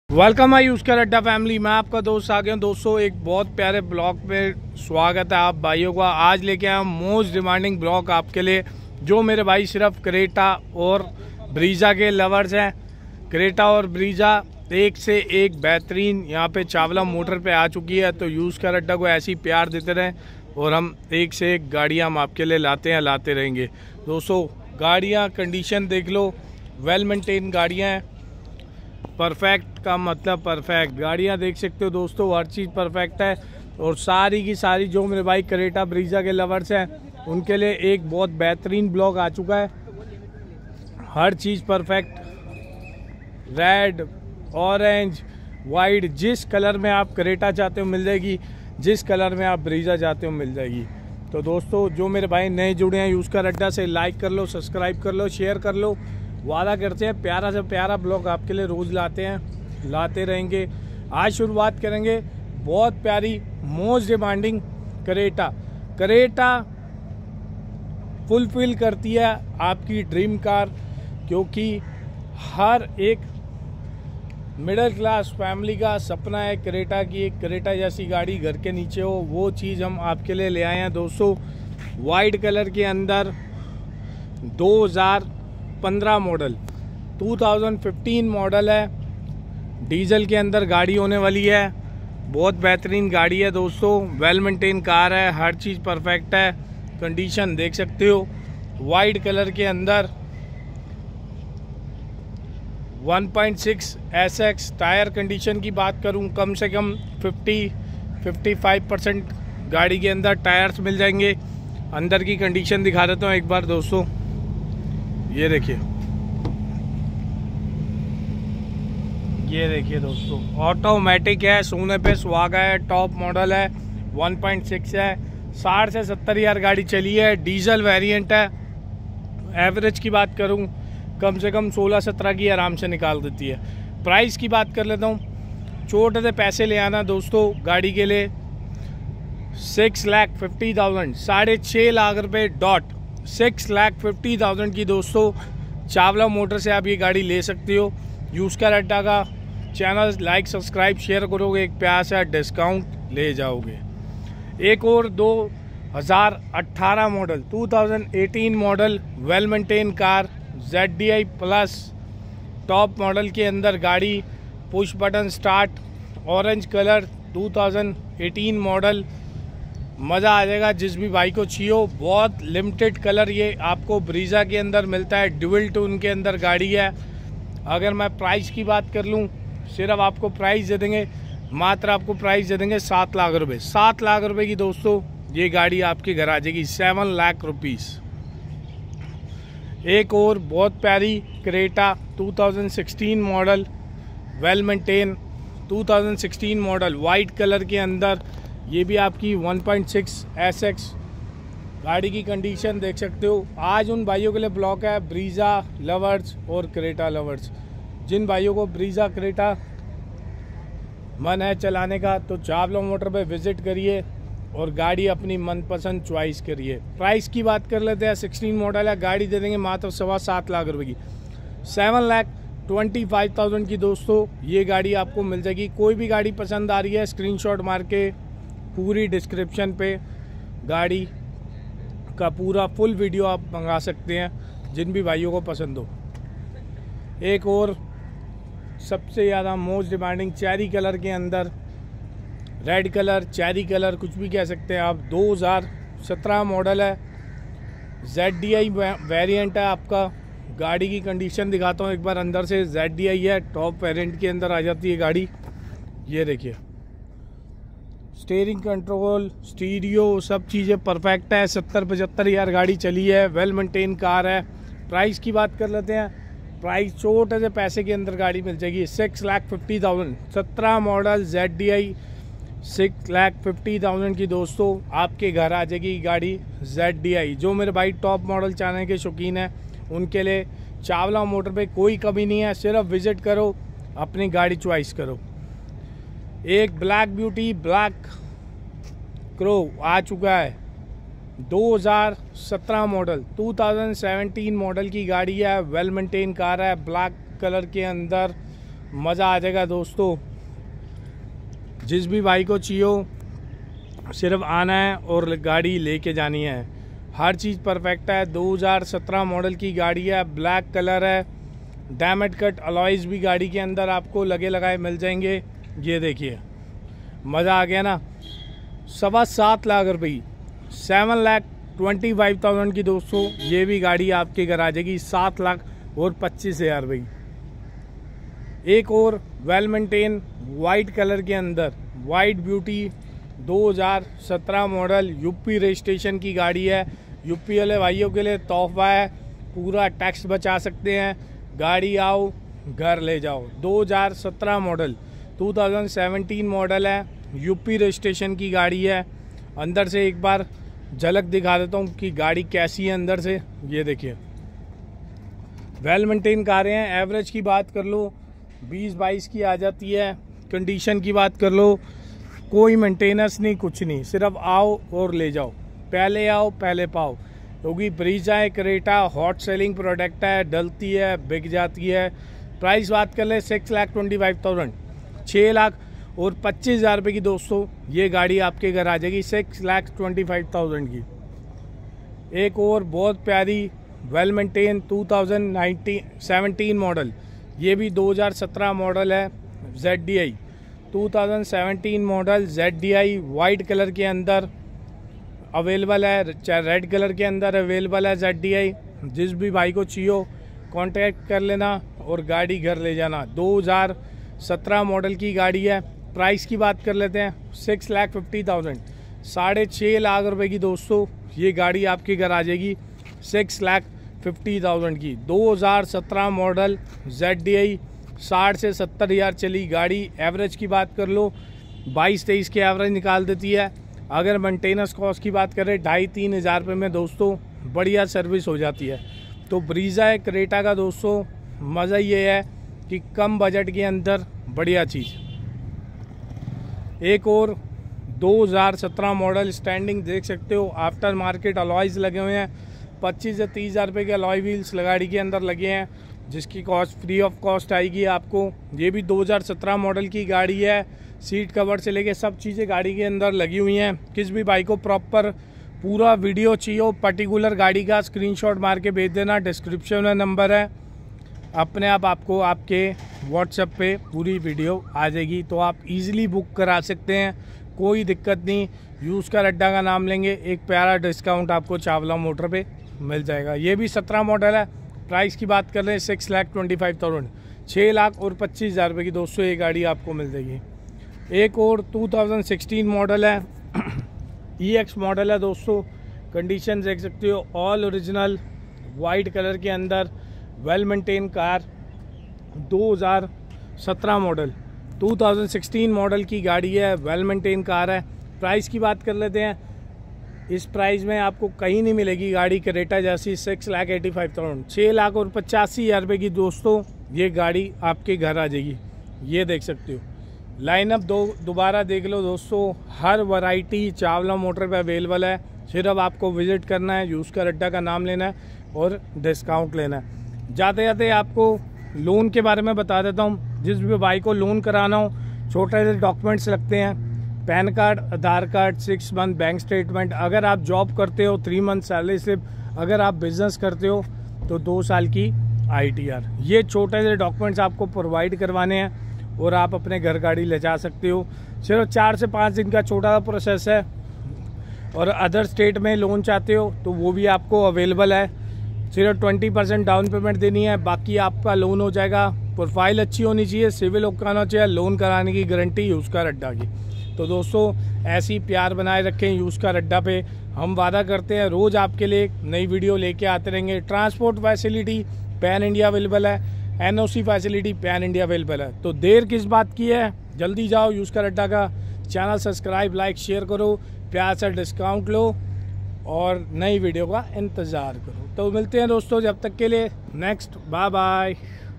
Welcome है use कर अड्डा फैमिली। मैं आपका दोस्त आ गया हूँ दोस्तों एक बहुत प्यारे ब्लॉग में। स्वागत है आप भाइयों का। आज लेके आया मोस्ट डिमांडिंग ब्लॉग आपके लिए, जो मेरे भाई सिर्फ क्रेटा और ब्रीजा के लवर्स हैं। क्रेटा और ब्रीजा एक से एक बेहतरीन यहाँ पे चावला मोटर पे आ चुकी है, तो यूज कर अड्डा को ऐसी प्यार देते रहें और हम एक से एक गाड़ियाँ हम आपके लिए लाते रहेंगे दोस्तों। गाड़ियाँ कंडीशन देख लो, वेल मेंटेन गाड़ियाँ हैं। परफेक्ट का मतलब परफेक्ट गाड़ियाँ देख सकते हो दोस्तों, हर चीज़ परफेक्ट है। और सारी की सारी जो मेरे भाई क्रेटा ब्रीजा के लवर्स हैं उनके लिए एक बहुत बेहतरीन ब्लॉग आ चुका है। हर चीज़ परफेक्ट, रेड, ऑरेंज, वाइट, जिस कलर में आप क्रेटा चाहते हो मिल जाएगी, जिस कलर में आप ब्रीजा चाहते हो मिल जाएगी। तो दोस्तों जो मेरे भाई नए जुड़े हैं यूज़ कर अड्डा से, लाइक कर लो, सब्सक्राइब कर लो, शेयर कर लो। वादा करते हैं प्यारा से प्यारा ब्लॉग आपके लिए रोज़ लाते रहेंगे। आज शुरुआत करेंगे बहुत प्यारी मोस्ट डिमांडिंग क्रेटा फुलफिल करती है आपकी ड्रीम कार, क्योंकि हर एक मिडिल क्लास फैमिली का सपना है क्रेटा की एक क्रेटा जैसी गाड़ी घर के नीचे हो। वो चीज़ हम आपके लिए ले आए हैं दोस्तों। वाइट कलर के अंदर 2015 मॉडल, 2015 मॉडल है, डीजल के अंदर गाड़ी होने वाली है। बहुत बेहतरीन गाड़ी है दोस्तों, वेल मेंटेन कार है, हर चीज़ परफेक्ट है। कंडीशन देख सकते हो, वाइट कलर के अंदर 1.6 SX। टायर कंडीशन की बात करूं, कम से कम 50-55% गाड़ी के अंदर टायर्स मिल जाएंगे। अंदर की कंडीशन दिखा देता हूं एक बार दोस्तों, ये देखिए दोस्तों, ऑटोमेटिक है, सोने पे सुहागा है, टॉप मॉडल है, 1.6 है, 60 से 70 हज़ार गाड़ी चली है, डीजल वेरिएंट है। एवरेज की बात करूं कम से कम 16-17 की आराम से निकाल देती है। प्राइस की बात कर लेता हूं, छोटे से पैसे ले आना दोस्तों गाड़ी के लिए। 6,50,000, 6.5 लाख रुपये डॉट, 6,50,000 की दोस्तों चावला मोटर से आप ये गाड़ी ले सकते हो। यूज़ कर अड्डा का चैनल लाइक, सब्सक्राइब, शेयर करोगे, एक प्यार से डिस्काउंट ले जाओगे। एक और 2018 model, 2018 model well maintain car, ZDI plus, top model के अंदर गाड़ी, push button start, orange colour, 2018 model. मज़ा आ जाएगा जिस भी भाई को चाहिए। बहुत लिमिटेड कलर ये आपको ब्रीजा के अंदर मिलता है, ड्यूल टोन के अंदर गाड़ी है। अगर मैं प्राइस की बात कर लूँ, सिर्फ आपको प्राइस दे देंगे, मात्र आपको प्राइस दे देंगे 7 लाख रुपये। 7 लाख रुपये की दोस्तों ये गाड़ी आपके घर आ जाएगी, 7 लाख रुपीज़। एक और बहुत प्यारी Creta 2016 model, well maintain 2016 model, white colour के अंदर, ये भी आपकी 1.6 SX। गाड़ी की कंडीशन देख सकते हो। आज उन भाइयों के लिए ब्लॉक है, ब्रीजा लवर्स और क्रेटा लवर्स। जिन भाइयों को ब्रीजा क्रेटा मन है चलाने का, तो चावला मोटर पे विजिट करिए और गाड़ी अपनी मनपसंद चॉइस करिए। प्राइस की बात कर लेते हैं, 16 मॉडल है, गाड़ी दे देंगे मात्र 7.25 लाख रुपए की, 7,25,000 की दोस्तों ये गाड़ी आपको मिल जाएगी। कोई भी गाड़ी पसंद आ रही है स्क्रीनशॉट मार के पूरी डिस्क्रिप्शन पे गाड़ी का पूरा फुल वीडियो आप मंगा सकते हैं, जिन भी भाइयों को पसंद हो। एक और सबसे ज़्यादा मोस्ट डिमांडिंग चेरी कलर के अंदर, रेड कलर, चेरी कलर, कुछ भी कह सकते हैं आप, 2017 मॉडल है, ZDI वेरिएंट है आपका। गाड़ी की कंडीशन दिखाता हूँ एक बार अंदर से। ZDI है, टॉप वेरिएंट के अंदर आ जाती है गाड़ी। ये देखिए, स्टीयरिंग कंट्रोल, स्टीरियो, सब चीज़ें परफेक्ट है। 70-75 हज़ार गाड़ी चली है, वेल मेंटेन कार है। प्राइस की बात कर लेते हैं, प्राइस छोटे से पैसे के अंदर गाड़ी मिल जाएगी, 6,50,000। 17 मॉडल ZDI, 6,50,000 की दोस्तों आपके घर आ जाएगी गाड़ी ZDI। जो मेरे भाई टॉप मॉडल चाहने के शौकीन हैं उनके लिए चावला मोटर पे कोई कमी नहीं है। सिर्फ विजिट करो, अपनी गाड़ी चॉइस करो। एक ब्लैक ब्यूटी, ब्लैक क्रो आ चुका है, 2017 मॉडल, 2017 मॉडल की गाड़ी है, वेल मेंटेन कार है, ब्लैक कलर के अंदर, मज़ा आ जाएगा दोस्तों। जिस भी भाई को चाहिए सिर्फ आना है और गाड़ी लेके जानी है। हर चीज़ परफेक्ट है। 2017 मॉडल की गाड़ी है, ब्लैक कलर है, डैमेज कट अलॉयज़ भी गाड़ी के अंदर आपको लगे लगाए मिल जाएंगे। ये देखिए, मज़ा आ गया ना। 7.25 लाख रुपये, 7,25,000 की दोस्तों ये भी गाड़ी आपके घर आ जाएगी। 7,25,000 रुपये। एक और वेल मेंटेन वाइट कलर के अंदर white beauty 2017 model UP registration की गाड़ी है। यूपी वाले भाइयों के लिए तोहफा है, पूरा टैक्स बचा सकते हैं। गाड़ी आओ घर ले जाओ। 2017 मॉडल 2017 मॉडल है, यूपी रजिस्ट्रेशन की गाड़ी है। अंदर से एक बार झलक दिखा देता हूँ कि गाड़ी कैसी है अंदर से। ये देखिए, वेल मेंटेन कारें हैं। एवरेज की बात कर लो 20-22 की आ जाती है। कंडीशन की बात कर लो, कोई मेंटेनेंस नहीं, कुछ नहीं, सिर्फ आओ और ले जाओ। पहले आओ पहले पाओ, क्योंकि ब्रीजा है, क्रेटा हॉट सेलिंग प्रोडक्ट है, डलती है, बिक जाती है। प्राइस बात कर ले 6,25,000, 6,25,000 रुपये की दोस्तों ये गाड़ी आपके घर आ जाएगी। 6,25,000 की। एक और बहुत प्यारी वेल मेंटेन 2017 मॉडल, ये भी 2017 मॉडल है, ZDI 2017 model ZDI white colour के अंदर अवेलेबल है, चाहे रेड कलर के अंदर अवेलेबल है ZDI। जिस भी भाई को चाहिए कांटेक्ट कर लेना और गाड़ी घर ले जाना। 2017 मॉडल की गाड़ी है। प्राइस की बात कर लेते हैं 6,50,000, 6.5 लाख रुपए की दोस्तों ये गाड़ी आपके घर आ जाएगी। 6,50,000 की 2017 मॉडल ZDI, 60 से 70,000 चली गाड़ी। एवरेज की बात कर लो 22-23 के एवरेज निकाल देती है। अगर मेंटेनेंस कॉस्ट की बात करें 2,500-3 हज़ार रुपये में दोस्तों बढ़िया सर्विस हो जाती है। तो ब्रीजा है, क्रेटा का दोस्तों मज़ा ये है कि कम बजट के अंदर बढ़िया चीज़। एक और 2017 मॉडल स्टैंडिंग देख सकते हो, आफ्टर मार्केट अलॉयज़ लगे हुए हैं। 25 से 30 हज़ार रुपये के अलॉय व्हील्स गाड़ी के अंदर लगे हैं, जिसकी कॉस्ट फ्री ऑफ कॉस्ट आएगी आपको। ये भी 2017 मॉडल की गाड़ी है। सीट कवर से लेके सब चीज़ें गाड़ी के अंदर लगी हुई हैं। किस भी बाइक को प्रॉपर पूरा वीडियो चाहिए पर्टिकुलर गाड़ी का, स्क्रीनशॉट मार के भेज देना। डिस्क्रिप्शन में नंबर है, अपने आप आपको आपके व्हाट्सएप पे पूरी वीडियो आ जाएगी, तो आप इजीली बुक करा सकते हैं, कोई दिक्कत नहीं। यूज़ का अड्डा का नाम लेंगे, एक प्यारा डिस्काउंट आपको चावला मोटर पे मिल जाएगा। ये भी 17 मॉडल है। प्राइस की बात कर रहे हैं 6,25,000, 6,25,000 रुपये की दोस्तों ये गाड़ी आपको मिल जाएगी। एक और 2016 मॉडल है, EX मॉडल है दोस्तों। कंडीशन देख सकते हो, ऑल ओरिजिनल वाइट कलर के अंदर well maintain car. 2017 model 2016 model की गाड़ी है, वेल मेंटेन कार है। प्राइस की बात कर लेते हैं, इस प्राइस में आपको कहीं नहीं मिलेगी गाड़ी क्रेटा जैसी। 6,85,000, 6,85,000 रुपये की दोस्तों ये गाड़ी आपके घर आ जाएगी। ये देख सकते हो, लाइनअप दोबारा देख लो दोस्तों, हर वैरायटी चावला मोटर पे अवेलेबल है। सिर्फ आपको विजिट करना है, यूज़ का अड्डा का नाम लेना है और डिस्काउंट लेना है। जाते जाते आपको लोन के बारे में बता देता हूँ। जिस भी भाई को लोन कराना हो, छोटे से डॉक्यूमेंट्स लगते हैं, PAN card, Aadhaar card, 6 month bank statement. अगर आप जॉब करते हो 3 मंथ सैलरी स्लिप, अगर आप बिजनेस करते हो तो 2 साल की ITR। ये छोटे से डॉक्यूमेंट्स आपको प्रोवाइड करवाने हैं और आप अपने घर गाड़ी ले जा सकते हो। सिर्फ 4 से 5 दिन का छोटा सा प्रोसेस है। और अदर स्टेट में लोन चाहते हो तो वो भी आपको अवेलेबल है। सिर्फ 20% डाउन पेमेंट देनी है, बाकी आपका लोन हो जाएगा। प्रोफाइल अच्छी होनी चाहिए, सिविल होना चाहिए, लोन कराने की गारंटी यूज़ का अड्डा की। तो दोस्तों ऐसी प्यार बनाए रखें यूज़ का अड्डा पे। हम वादा करते हैं रोज़ आपके लिए नई वीडियो लेके आते रहेंगे। Transport facility pan India available है, NOC facility pan India available है। तो देर किस बात की है, जल्दी जाओ यूज़ का अड्डा का चैनल सब्सक्राइब, लाइक, शेयर करो, प्यार से डिस्काउंट लो और नई वीडियो का इंतज़ार करो। तो मिलते हैं दोस्तों, जब तक के लिए नेक्स्ट, बाय बाय।